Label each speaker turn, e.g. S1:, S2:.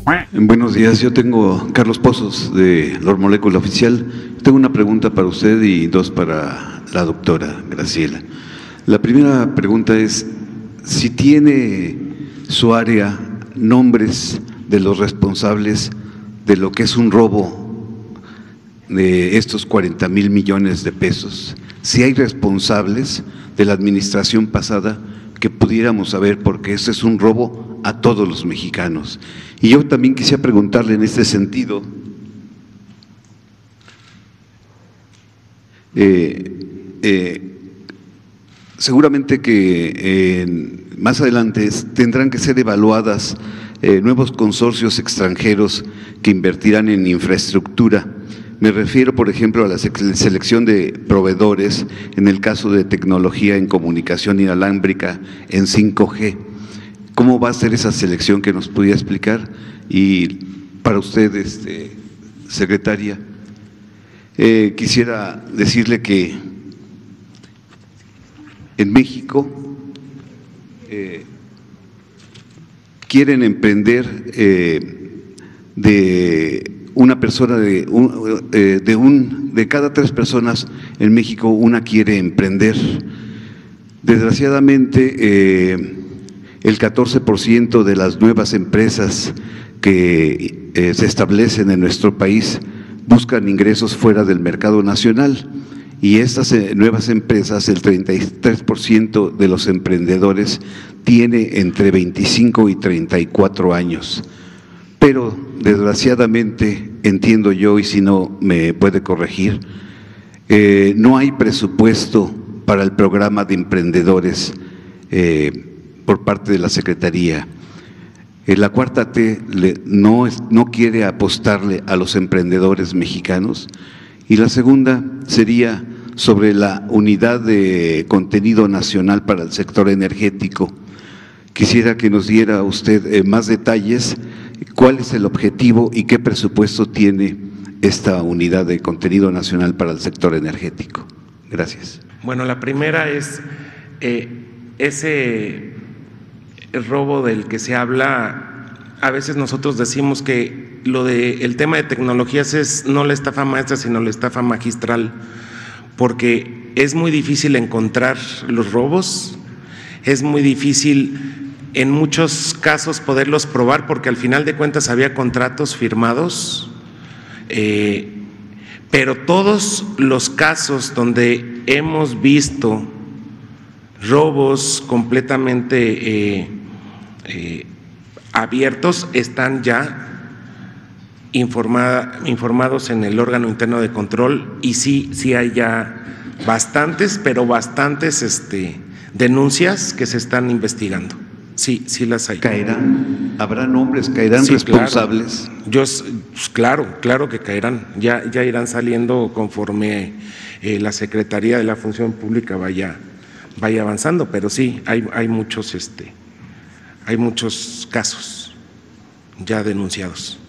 S1: Buenos días, yo tengo Carlos Pozos de Lord Molecula Oficial. Tengo una pregunta para usted y dos para la doctora Graciela. La primera pregunta es si tiene su área nombres de los responsables de lo que es un robo de estos 40,000 millones de pesos. Si hay responsables de la administración pasada que pudiéramos saber, porque este es un robo a todos los mexicanos. Y yo también quisiera preguntarle en este sentido, seguramente que más adelante tendrán que ser evaluadas nuevos consorcios extranjeros que invertirán en infraestructura. Me refiero, por ejemplo, a la selección de proveedores en el caso de tecnología en comunicación inalámbrica en 5G. ¿Cómo va a ser esa selección que nos pudiera explicar? Y para usted, secretaria, quisiera decirle que en México quieren emprender de una persona de cada 3 personas en México, una quiere emprender. Desgraciadamente, el 14% de las nuevas empresas que se establecen en nuestro país buscan ingresos fuera del mercado nacional, y estas nuevas empresas, el 33% de los emprendedores tiene entre 25 y 34 años. Pero desgraciadamente, entiendo yo, y si no me puede corregir, no hay presupuesto para el programa de emprendedores por parte de la Secretaría. La 4T no quiere apostarle a los emprendedores mexicanos. Y la segunda sería sobre la unidad de contenido nacional para el sector energético. Quisiera que nos diera usted más detalles, cuál es el objetivo y qué presupuesto tiene esta unidad de contenido nacional para el sector energético. Gracias.
S2: Bueno, la primera es ese robo del que se habla. A veces nosotros decimos que el tema de tecnologías es no la estafa maestra, sino la estafa magistral, porque es muy difícil encontrar los robos, es muy difícil en muchos casos poderlos probar, porque al final de cuentas había contratos firmados, pero todos los casos donde hemos visto robos completamente abiertos están ya informados en el órgano interno de control, y sí hay ya bastantes, pero bastantes denuncias que se están investigando. Sí las hay.
S1: ¿Caerán? ¿Habrá nombres? ¿Caerán responsables?
S2: Claro. Claro que caerán. Ya irán saliendo conforme la Secretaría de la Función Pública vaya avanzando, pero sí hay muchos casos ya denunciados.